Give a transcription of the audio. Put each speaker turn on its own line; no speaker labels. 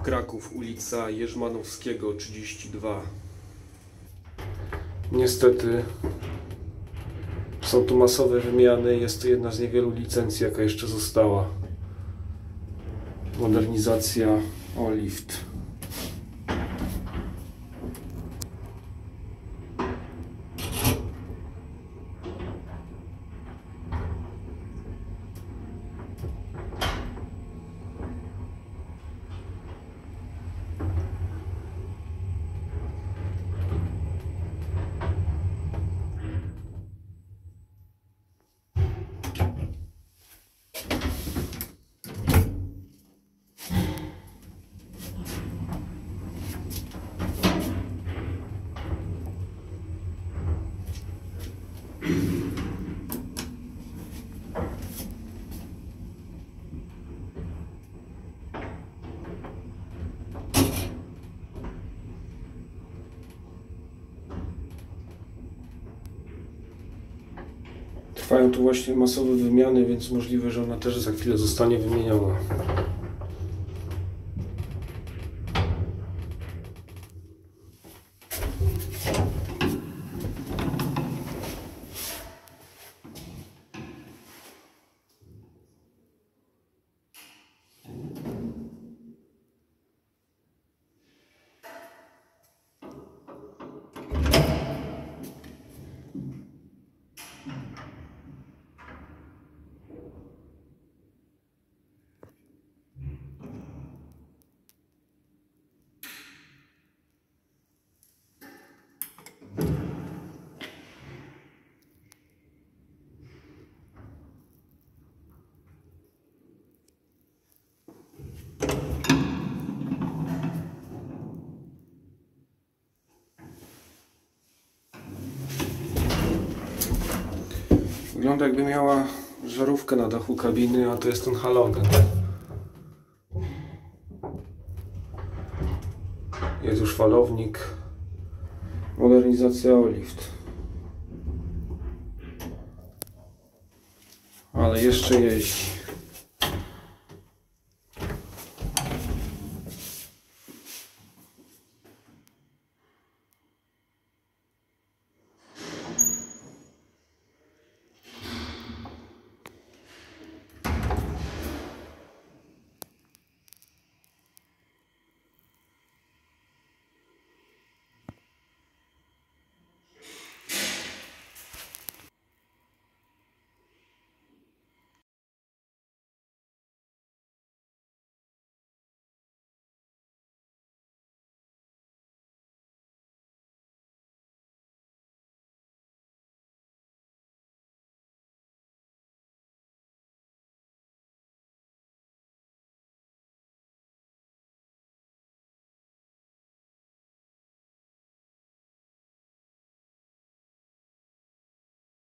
Kraków, ulica Jerzmanowskiego 32. Niestety są tu masowe wymiany. Jest to jedna z niewielu licencji, jaka jeszcze została. Modernizacja Olift. Trwają tu właśnie masowe wymiany, więc możliwe, że ona też za chwilę zostanie wymieniona. Wygląda, jakby miała żarówkę na dachu kabiny, a to jest ten halogen. Jest już falownik. Modernizacja Olift. Ale jeszcze jeździ.